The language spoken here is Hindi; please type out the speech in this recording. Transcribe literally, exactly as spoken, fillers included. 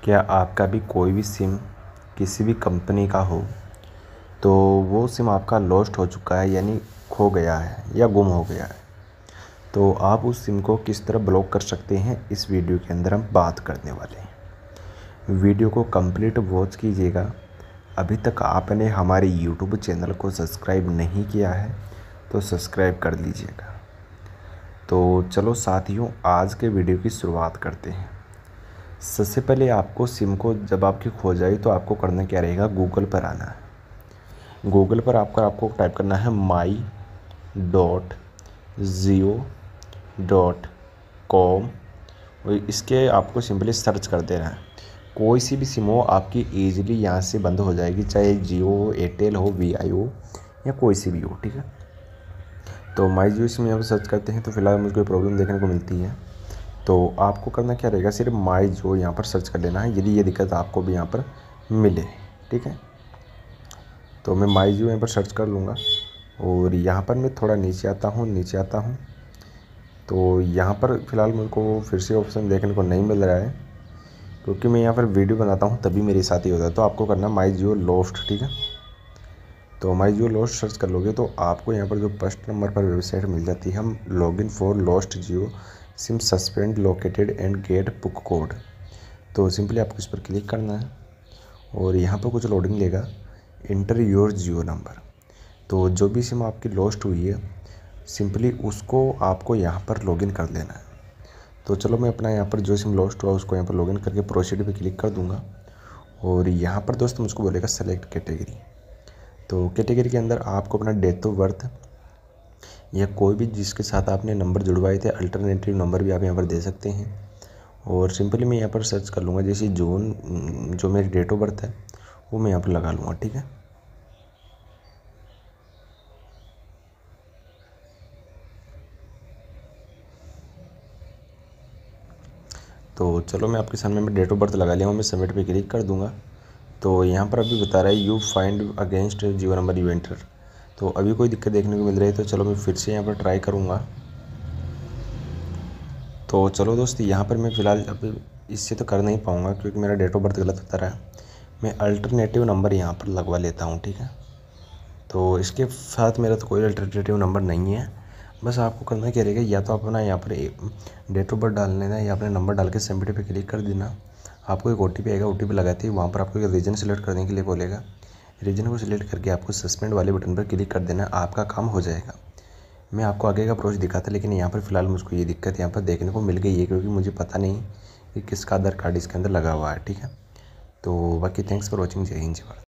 क्या आपका भी कोई भी सिम किसी भी कंपनी का हो तो वो सिम आपका लॉस्ट हो चुका है, यानी खो गया है या गुम हो गया है, तो आप उस सिम को किस तरह ब्लॉक कर सकते हैं, इस वीडियो के अंदर हम बात करने वाले हैं। वीडियो को कंप्लीट वॉच कीजिएगा। अभी तक आपने हमारे यूट्यूब चैनल को सब्सक्राइब नहीं किया है तो सब्सक्राइब कर लीजिएगा। तो चलो साथियों, आज के वीडियो की शुरुआत करते हैं। सबसे पहले आपको सिम को जब आपकी खो जाए तो आपको करना क्या रहेगा, गूगल पर आना है। गूगल पर आपका आपको टाइप करना है my dot Jio dot com. इसके आपको सिंपली सर्च कर देना है। कोई सी भी सिम हो आपकी ईजिली यहाँ से बंद हो जाएगी, चाहे जियो हो, एयरटेल हो, वी आई हो या कोई सी भी हो, ठीक है। तो माई जियो सिम यहाँ पर सर्च करते हैं तो फिलहाल मुझे कोई प्रॉब्लम देखने को मिलती है। तो आपको करना क्या रहेगा, सिर्फ माई जियो यहाँ पर सर्च कर लेना है, यदि ये दिक्कत आपको भी यहाँ पर मिले, ठीक है। तो मैं माई जियो यहाँ पर सर्च कर लूँगा और यहाँ पर मैं थोड़ा नीचे आता हूँ नीचे आता हूँ तो यहाँ पर फ़िलहाल मेरे को फिर से ऑप्शन देखने को नहीं मिल रहा है, क्योंकि मैं यहाँ पर वीडियो बनाता हूँ तभी मेरे साथ ही होता है। तो आपको करना माई जियो लॉस्ट, ठीक है। तो माई जियो लॉस्ट सर्च कर लोगे तो आपको यहाँ पर जो फर्स्ट नंबर पर वेबसाइट मिल जाती है, हम login for lost Jio SIM suspend located and get PUK code. तो सिंपली आपको इस पर क्लिक करना है और यहाँ पर कुछ लोडिंग लेगा। Enter your Jio number. तो जो भी सिम आपकी लॉस्ट हुई है सिंपली उसको आपको यहाँ पर लॉगिन कर लेना है। तो चलो मैं अपना यहाँ पर जो सिम लॉस्ट हुआ उसको यहाँ पर लॉगिन करके प्रोसीड पे क्लिक कर दूँगा और यहाँ पर दोस्त मुझको बोलेगा सेलेक्ट कैटेगरी। तो कैटेगरी के अंदर आपको अपना डेट ऑफ बर्थ या कोई भी जिसके साथ आपने नंबर जुड़वाए थे अल्टरनेटिव नंबर भी आप यहाँ पर दे सकते हैं। और सिंपली मैं यहाँ पर सर्च कर लूँगा, जैसे जून जो मेरी डेट ऑफ बर्थ है वो मैं यहाँ पर लगा लूँगा, ठीक है। तो चलो मैं आपके सामने में डेट ऑफ बर्थ लगा लिया हूँ, मैं सबमिट पे क्लिक कर दूँगा। तो यहाँ पर अभी बता रहा है you find against Jio number you enter. तो अभी कोई दिक्कत देखने को मिल रही है, तो चलो मैं फिर से यहाँ पर ट्राई करूँगा। तो चलो दोस्त, यहाँ पर मैं फ़िलहाल अभी इससे तो कर नहीं पाऊँगा क्योंकि मेरा डेट ऑफ बर्थ गलत बता रहा है। मैं अल्टरनेटिव नंबर यहाँ पर लगवा लेता हूँ, ठीक है। तो इसके साथ मेरा तो कोई अल्टरनेटिव नंबर नहीं है। बस आपको करना क्या रहेगा, या तो अपना यहाँ पर डेट ऑफ बर्थ डाल लेना या अपना नंबर डाल के सबमिट पे क्लिक कर देना। आपको एक ओ टी पी आएगा, ओ टी पी लगाते ही वहाँ पर आपको एक रीजन सेलेक्ट करने के लिए बोलेगा। रीजन को सिलेक्ट करके आपको सस्पेंड वाले बटन पर क्लिक कर देना, आपका काम हो जाएगा। मैं आपको आगे का अप्रोच दिखाता, लेकिन यहाँ पर फ़िलहाल मुझको ये दिक्कत यहाँ पर देखने को मिल गई है, क्योंकि मुझे पता नहीं कि किसका आधार कार्ड इसके अंदर लगा हुआ है, ठीक है। तो बाकी थैंक्स फॉर वॉचिंग। जय हिंद, जय भारत।